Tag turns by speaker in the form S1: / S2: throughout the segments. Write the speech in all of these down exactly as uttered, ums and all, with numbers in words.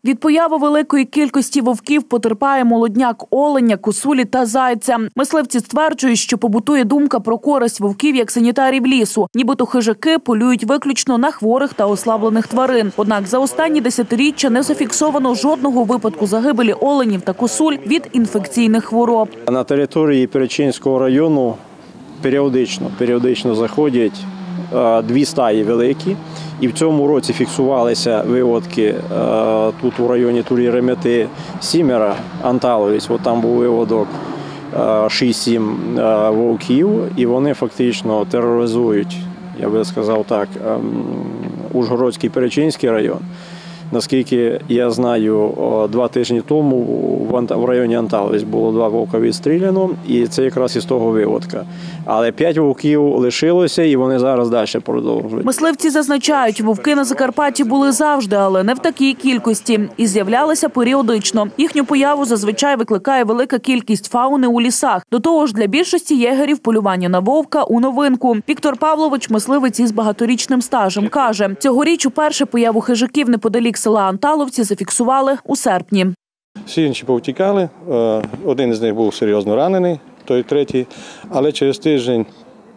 S1: Від появи великої кількості вовків потерпає молодняк оленя, косулі та зайця. Мисливці стверджують, що побутує думка про користь вовків як санітарів лісу. Нібито хижаки полюють виключно на хворих та ослаблених тварин. Однак за останні десятиріччя не зафіксовано жодного випадку загибелі оленів та косуль від інфекційних хвороб.
S2: На території Перечинського району періодично, періодично заходять дві стаї великі. І в цьому році фіксувалися виводки тут у районі Турі-Ремети сімеро анталовець. От там був виводок шість-сім вовків, і вони фактично тероризують, я би сказав так, Ужгородський Перечинський район. Наскільки я знаю, два тижні тому в районі Анталовець було два вовка відстріляно, і це якраз із того виводка. Але п'ять вовків лишилося, і вони зараз далі продовжують.
S1: Мисливці зазначають, вовки на Закарпатті були завжди, але не в такій кількості. І з'являлися періодично. Їхню появу зазвичай викликає велика кількість фауни у лісах. До того ж, для більшості єгерів полювання на вовка у новинку. Віктор Павлович, мисливець із багаторічним стажем, каже, цьогоріч уперше появу хижаків неподалік села Анталовці зафіксували у серпні.
S3: Всі інші повтікали, один із них був серйозно ранений, той третій, але через тиждень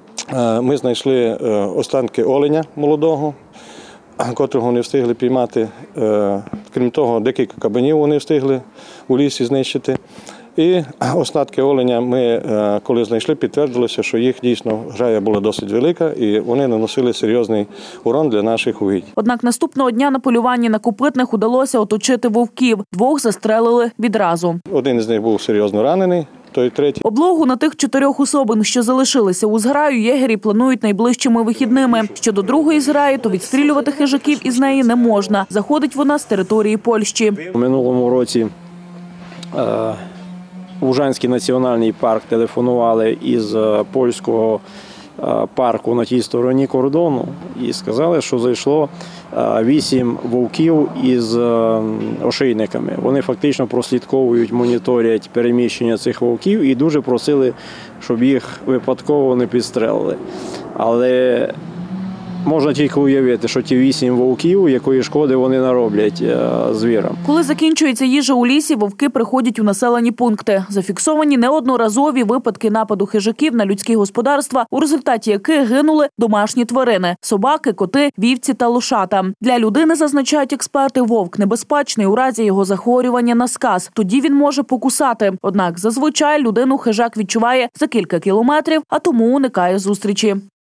S3: ми знайшли останки оленя молодого, котрого не встигли піймати. Крім того, декілька кабанів вони встигли у лісі знищити. І остатки оленя ми, коли знайшли, підтвердилося, що їх дійсно грая була досить велика і вони наносили серйозний урон для наших угідь.
S1: Однак наступного дня на полюванні на копитних удалося оточити вовків. Двох застрелили відразу.
S3: Один із них був серйозно ранений, той третій.
S1: Облогу на тих чотирьох особин, що залишилися у зграю, єгері планують найближчими вихідними. Щодо другої зграї, то відстрілювати хижаків із неї не можна. Заходить вона з території Польщі.
S2: У минулому році е Ужанський національний парк телефонували із польського парку на тій стороні кордону і сказали, що зайшло вісім вовків із ошейниками. Вони фактично прослідковують, моніторять переміщення цих вовків і дуже просили, щоб їх випадково не підстрелили. Але можна тільки уявити, що ті вісім вовків, якої шкоди вони нароблять звірам.
S1: Коли закінчується їжа у лісі, вовки приходять у населені пункти. Зафіксовані неодноразові випадки нападу хижаків на людські господарства, у результаті яких гинули домашні тварини – собаки, коти, вівці та лошата. Для людини, зазначають експерти, вовк небезпечний у разі його захворювання на сказ. Тоді він може покусати. Однак зазвичай людину хижак відчуває за кілька кілометрів, а тому уникає зустрічі.